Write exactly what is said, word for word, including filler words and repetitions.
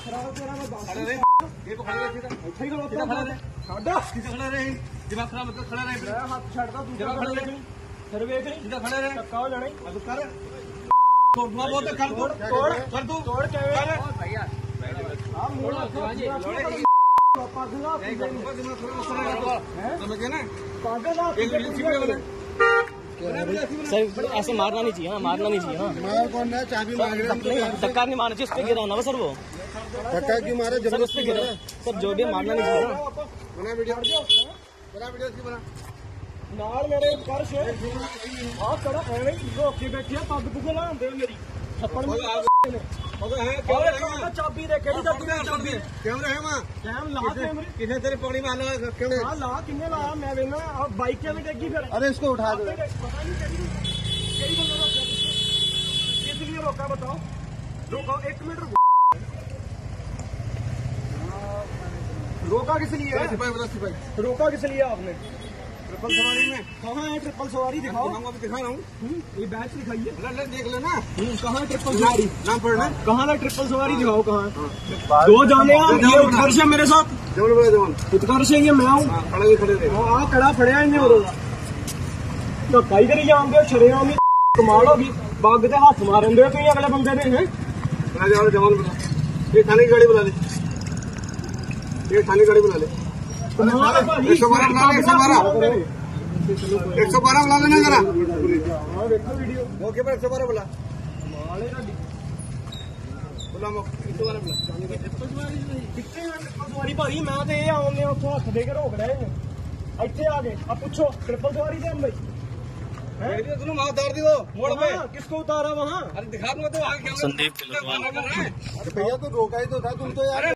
ये खड़ा रहे अच्छा ही खड़ा खड़ा रहे साडा किसे खड़ा रहे दिमाग खराब मतलब खड़ा रहे मैं हाथ छाड़दा दूसरा खड़ा रहे फिर वेख नहीं सीधा खड़ा रहे टक्का हो जाने अब कर तोड़ना बहुत कर तोड़ तोड़ कर तू तोड़ के भैया हां मोड़ जी पागला दिमाग खराब समझ गए ना पागल एक सीधे बने सर ऐसे मारना नहीं चाहिए ना, मारना नहीं चाहिए ना। मार कौन है? चाबी मार रहे हैं। धक्का नहीं मारना चाहिए, उस पे गिरा ना सर वो धक्का क्यों मारा? सर उस पे गिरा सर, जो भी मारना नहीं चाहिए ना। बना वीडियो बना वीडियो की बना नाल मेरे कर से आ कड़ा एवे रोक के बैठे पग पुग लांदे मेरी थप्पड़ में अबे है कैमरा चाबी दे केड़ी गड्डी में चाबी कैमरा है वहां कैम ला कैमरे किने तेरे पकड़ी में आना क्यों? हां ला किने ला मैं वेना अब बाइक के में डेगी फिर अरे इसको उठा दो। पता नहीं केड़ी केड़ी बंदा रोका इसलिए रोका बताओ रोका एक मिनट रोका किस लिए है? सिपाही बता सिपाही रोका किस लिए आपने? ट्रिपल सवारी में कहाँ है ट्रिपल सवारी? दिखाओ दिखा रहा हूँ ये बैच दिखाइए ले देख लेना कहाँ है ट्रिपल सवारी? नाम पढ़ना कहाँ है ट्रिपल सवारी? दिखाओ कहाँ दो जाने ये उत्कर्ष है मेरे साथ जवन बोला जवन उत्कर्ष है ये मैं हूँ खड़े खड़े थे आ कड़ा फड़िया इन्हें होगा तो कई करी जाओगे शरेआम ही कमाल होगी बाग के हाथ मारन दे तुम अगले बंदे ने हैं जवान बुला ये थाने की गाड़ी बुला ले ये थाने गाड़ी बुला ले एक सौ बारह बुला ले एक सौ बारह एक सौ बारह बुला लेना जरा मौके पर एक सौ बारह बुला बुला एक सौ बारह बुला कितने सवारी भाई मैं तो ये आने उतो हथ दे के रोक रहे हैं इतने आ गए अब पूछो ट्रिपल सवारी से हम भाई वहाँ उतार दी वो मोड़ पे किसको उतारा वहाँ? अरे दिखा दूंगा तो आगे संदीप अरे भैया तो रोका ही तो था तुम तो यार।